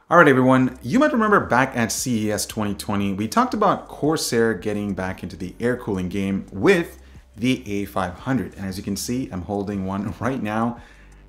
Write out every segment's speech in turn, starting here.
Alright everyone, you might remember back at CES 2020, we talked about Corsair getting back into the air cooling game with the A500. And as you can see, I'm holding one right now.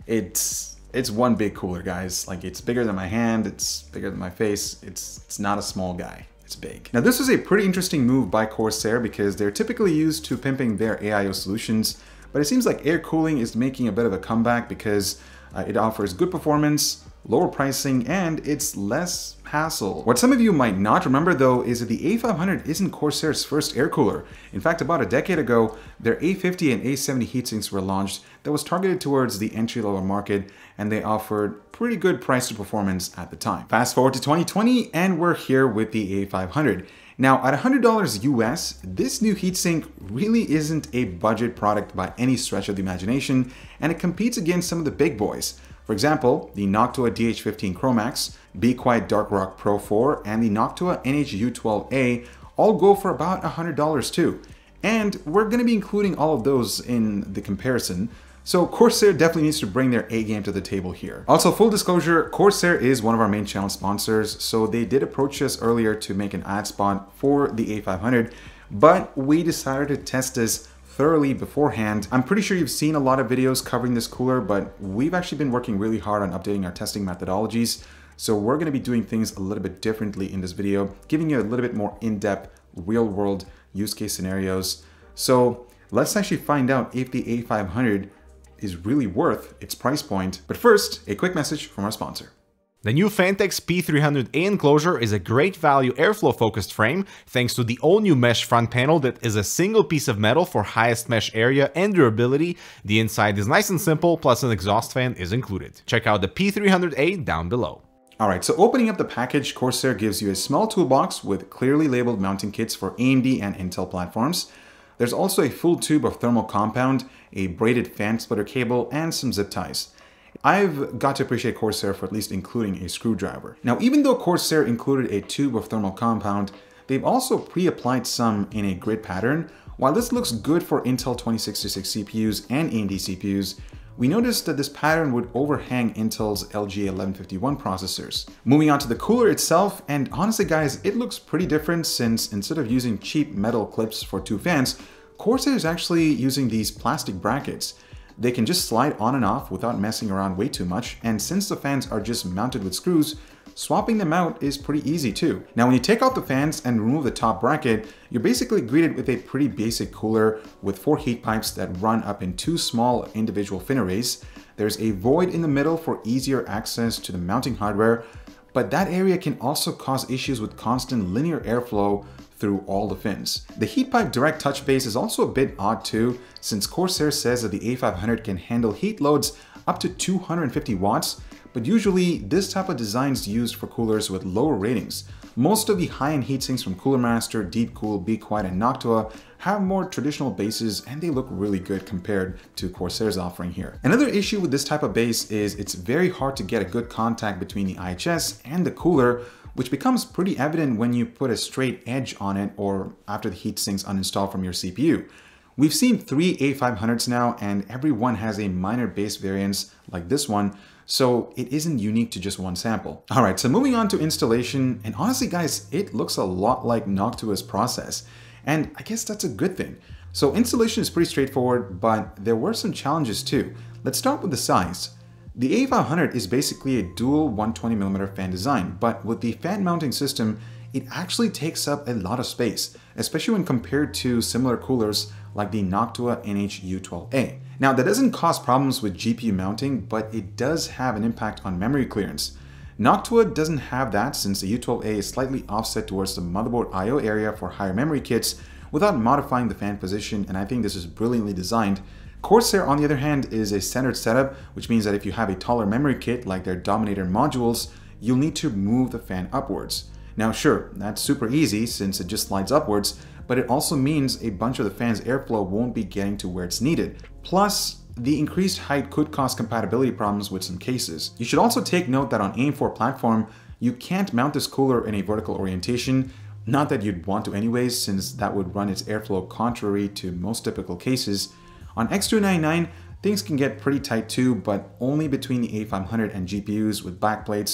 It's one big cooler, guys. Like, it's bigger than my hand, it's bigger than my face. It's not a small guy, it's big. Now this was a pretty interesting move by Corsair because they're typically used to pimping their AIO solutions, but it seems like air cooling is making a bit of a comeback because it offers good performance, lower pricing, and it's less hassle. What some of you might not remember though is that the A500 isn't Corsair's first air cooler. In fact, about a decade ago, their A50 and A70 heatsinks were launched that was targeted towards the entry-level market, and they offered pretty good price to performance at the time. Fast forward to 2020 and we're here with the A500. Now at $100 US, this new heatsink really isn't a budget product by any stretch of the imagination, and it competes against some of the big boys. For example, the Noctua DH15 Chromax, Be Quiet Dark Rock Pro 4, and the Noctua NH-U12A all go for about $100 too. And we're going to be including all of those in the comparison, so Corsair definitely needs to bring their A game to the table here. Also, full disclosure, Corsair is one of our main channel sponsors, so they did approach us earlier to make an ad spot for the A500, but we decided to test this thoroughly beforehand. I'm pretty sure you've seen a lot of videos covering this cooler, but we've actually been working really hard on updating our testing methodologies. So we're going to be doing things a little bit differently in this video, giving you a little bit more in-depth, real-world use case scenarios. So let's actually find out if the A500 is really worth its price point. But first, a quick message from our sponsor. The new Fantex P300A enclosure is a great value airflow focused frame thanks to the all new mesh front panel that is a single piece of metal for highest mesh area and durability. The inside is nice and simple, plus an exhaust fan is included. Check out the P300A down below. Alright, so opening up the package, Corsair gives you a small toolbox with clearly labeled mounting kits for AMD and Intel platforms. There's also a full tube of thermal compound, a braided fan splitter cable, and some zip ties. I've got to appreciate Corsair for at least including a screwdriver. Now, even though Corsair included a tube of thermal compound, they've also pre-applied some in a grid pattern. While this looks good for Intel 2066 CPUs and AMD CPUs, we noticed that this pattern would overhang Intel's LGA1151 processors. Moving on to the cooler itself, and honestly guys, it looks pretty different since instead of using cheap metal clips for two fans, Corsair is actually using these plastic brackets. They can just slide on and off without messing around way too much, and since the fans are just mounted with screws, swapping them out is pretty easy too. Now when you take out the fans and remove the top bracket, you're basically greeted with a pretty basic cooler with 4 heat pipes that run up in 2 small individual fin arrays. There's a void in the middle for easier access to the mounting hardware, but that area can also cause issues with constant linear airflow through all the fins. The heat pipe direct touch base is also a bit odd too, since Corsair says that the A500 can handle heat loads up to 250 watts, but usually this type of design is used for coolers with lower ratings. Most of the high-end heatsinks from Cooler Master, Deepcool, Be Quiet, and Noctua have more traditional bases, and they look really good compared to Corsair's offering here. Another issue with this type of base is it's very hard to get a good contact between the IHS and the cooler, which becomes pretty evident when you put a straight edge on it or after the heatsinks uninstall from your CPU. We've seen 3 A500s now, and every one has a minor base variance like this one, so it isn't unique to just one sample. Alright, so moving on to installation, and honestly guys, it looks a lot like Noctua's process, and I guess that's a good thing. So installation is pretty straightforward, but there were some challenges too. Let's start with the size. The A500 is basically a dual 120mm fan design, but with the fan mounting system, it actually takes up a lot of space, especially when compared to similar coolers like the Noctua NH-U12A. Now, that doesn't cause problems with GPU mounting, but it does have an impact on memory clearance. Noctua doesn't have that since the U12A is slightly offset towards the motherboard I/O area for higher memory kits without modifying the fan position, and I think this is brilliantly designed. Corsair, on the other hand, is a centered setup, which means that if you have a taller memory kit like their Dominator modules, you'll need to move the fan upwards. Now sure, that's super easy since it just slides upwards, but it also means a bunch of the fan's airflow won't be getting to where it's needed. Plus, the increased height could cause compatibility problems with some cases. You should also take note that on AIM4 platform, you can't mount this cooler in a vertical orientation. Not that you'd want to anyways, since that would run its airflow contrary to most typical cases. On X299, things can get pretty tight too, but only between the A500 and GPUs with backplates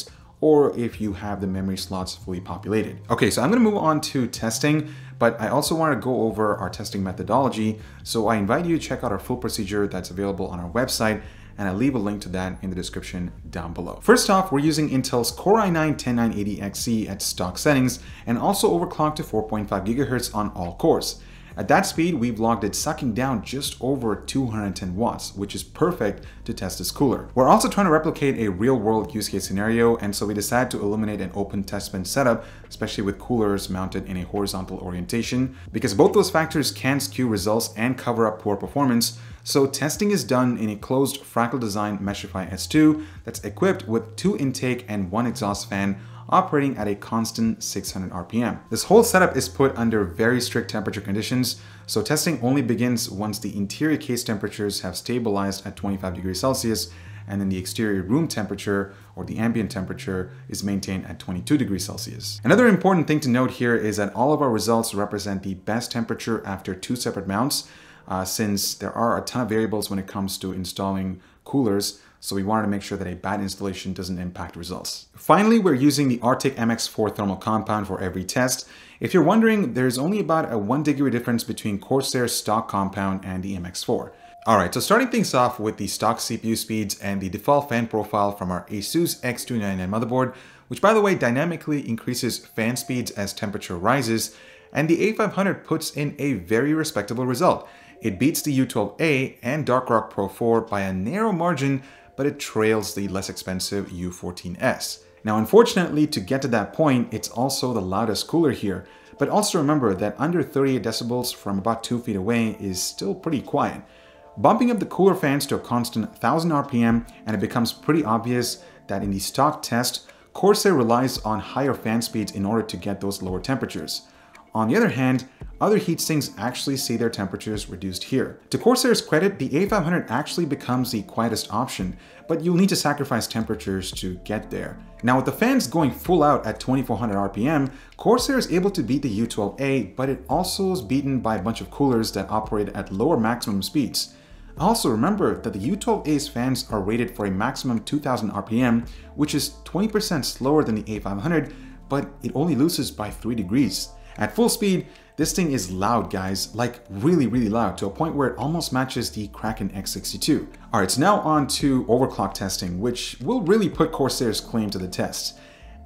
or if you have the memory slots fully populated. Okay, so I'm gonna move on to testing, but I also want to go over our testing methodology. So I invite you to check out our full procedure that's available on our website, and I'll leave a link to that in the description down below. First off, we're using Intel's Core i9-10980XE at stock settings and also overclocked to 4.5 GHz on all cores. At that speed, we've logged it sucking down just over 210 watts, which is perfect to test this cooler. We're also trying to replicate a real-world use case scenario, and so we decided to eliminate an open test bin setup, especially with coolers mounted in a horizontal orientation, because both those factors can skew results and cover up poor performance. So testing is done in a closed Fractal Design Meshify S2 that's equipped with 2 intake and 1 exhaust fan operating at a constant 600 RPM. This whole setup is put under very strict temperature conditions, so testing only begins once the interior case temperatures have stabilized at 25 degrees Celsius, and then the exterior room temperature, or the ambient temperature, is maintained at 22 degrees Celsius. Another important thing to note here is that all of our results represent the best temperature after 2 separate mounts, since there are a ton of variables when it comes to installing coolers, so we wanted to make sure that a bad installation doesn't impact results. Finally, we're using the Arctic MX4 thermal compound for every test. If you're wondering, there's only about a 1 degree difference between Corsair's stock compound and the MX4. Alright, so starting things off with the stock CPU speeds and the default fan profile from our ASUS X299 motherboard, which by the way dynamically increases fan speeds as temperature rises, and the A500 puts in a very respectable result. It beats the U12A and Dark Rock Pro 4 by a narrow margin, but it trails the less expensive U14S. Now, unfortunately, to get to that point, it's also the loudest cooler here, but also remember that under 38 decibels from about 2 feet away is still pretty quiet. Bumping up the cooler fans to a constant 1000 RPM, and it becomes pretty obvious that in the stock test, Corsair relies on higher fan speeds in order to get those lower temperatures. On the other hand, other heatsinks actually see their temperatures reduced here. To Corsair's credit, the A500 actually becomes the quietest option, but you'll need to sacrifice temperatures to get there. Now with the fans going full out at 2400 RPM, Corsair is able to beat the U12A, but it also is beaten by a bunch of coolers that operate at lower maximum speeds. Also remember that the U12A's fans are rated for a maximum 2000 RPM, which is 20% slower than the A500, but it only loses by 3 degrees. At full speed, this thing is loud, guys, like really loud, to a point where it almost matches the Kraken X62. Alright, so now on to overclock testing, which will really put Corsair's claim to the test.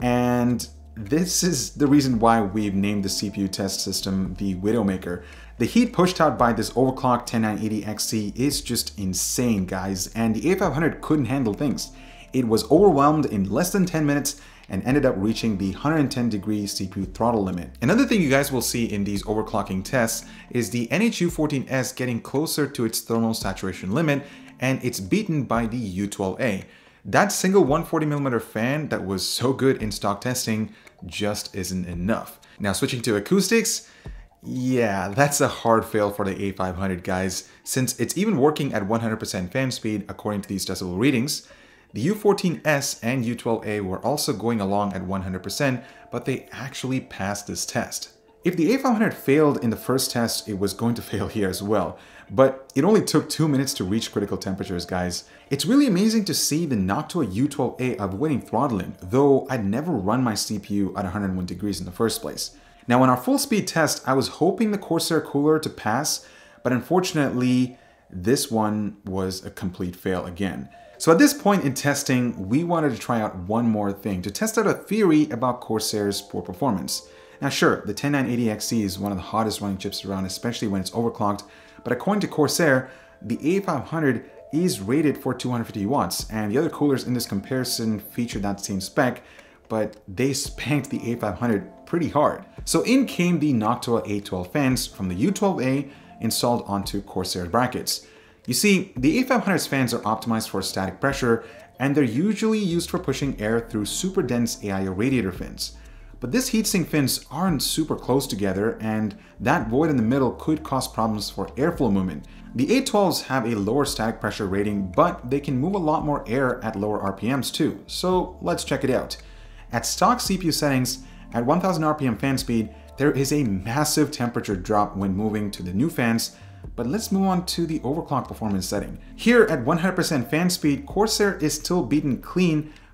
And this is the reason why we've named the CPU test system the Widowmaker. The heat pushed out by this overclocked 10980XE is just insane, guys, and the A500 couldn't handle things. It was overwhelmed in less than 10 minutes and ended up reaching the 110 degree CPU throttle limit. Another thing you guys will see in these overclocking tests is the NH-U14S getting closer to its thermal saturation limit, and it's beaten by the U12A. That single 140mm fan that was so good in stock testing just isn't enough. Now switching to acoustics, yeah, that's a hard fail for the A500, guys, since it's even working at 100% fan speed according to these decibel readings. The U14S and U12A were also going along at 100%, but they actually passed this test. If the A500 failed in the first test, it was going to fail here as well. But it only took 2 minutes to reach critical temperatures, guys. It's really amazing to see the Noctua U12A avoiding throttling, though I'd never run my CPU at 101 degrees in the first place. Now on our full speed test, I was hoping the Corsair cooler to pass, but unfortunately, this one was a complete fail again. So at this point in testing, we wanted to try out one more thing to test out a theory about Corsair's poor performance. Now sure, the 10980XE is one of the hottest running chips around, especially when it's overclocked, but according to Corsair, the A500 is rated for 250 watts, and the other coolers in this comparison feature that same spec, but they spanked the A500 pretty hard. So in came the Noctua A12 Fans from the U12A installed onto Corsair brackets. You see, the A500's fans are optimized for static pressure, and they're usually used for pushing air through super dense AIO radiator fins. But this heatsink fins aren't super close together, and that void in the middle could cause problems for airflow movement. The A12s have a lower static pressure rating, but they can move a lot more air at lower RPMs too, so let's check it out. At stock CPU settings, at 1000 RPM fan speed, there is a massive temperature drop when moving to the new fans, but let's move on to the overclock performance setting. Here at 100% fan speed, Corsair is still beaten clean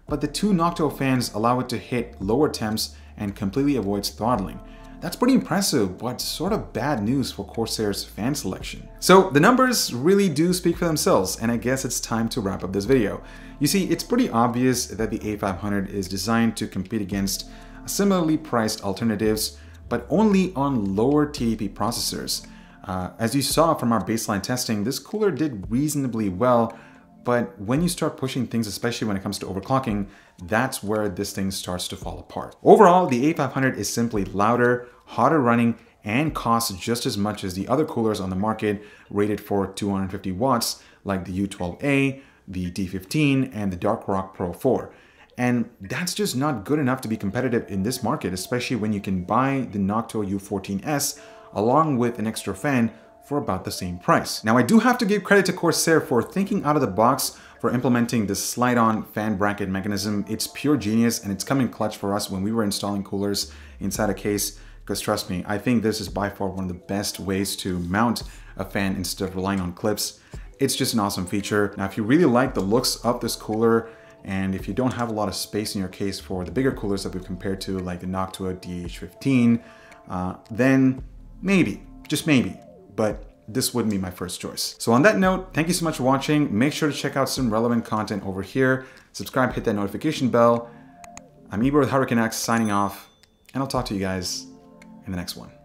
but the two Noctua fans allow it to hit lower temps and completely avoids throttling. That's pretty impressive, but sort of bad news for Corsair's fan selection. So the numbers really do speak for themselves, and I guess it's time to wrap up this video. You see, it's pretty obvious that the A500 is designed to compete against similarly priced alternatives, but only on lower TDP processors. As you saw from our baseline testing, this cooler did reasonably well, but when you start pushing things, especially when it comes to overclocking, that's where this thing starts to fall apart. Overall, the A500 is simply louder, hotter running, and costs just as much as the other coolers on the market rated for 250 watts, like the U12A, the D15, and the Dark Rock Pro 4. And that's just not good enough to be competitive in this market, especially when you can buy the Noctua U14S along with an extra fan for about the same price. Now, I do have to give credit to Corsair for thinking out of the box for implementing this slide-on fan bracket mechanism. It's pure genius, and it's come in clutch for us when we were installing coolers inside a case, because trust me, I think this is by far one of the best ways to mount a fan instead of relying on clips. It's just an awesome feature. Now, if you really like the looks of this cooler, and if you don't have a lot of space in your case for the bigger coolers that we've compared to, like the Noctua DH15, then maybe, just maybe, but this wouldn't be my first choice. So on that note, thank you so much for watching. Make sure to check out some relevant content over here. Subscribe, hit that notification bell. I'm Ibor with Hardware Canucks signing off, and I'll talk to you guys in the next one.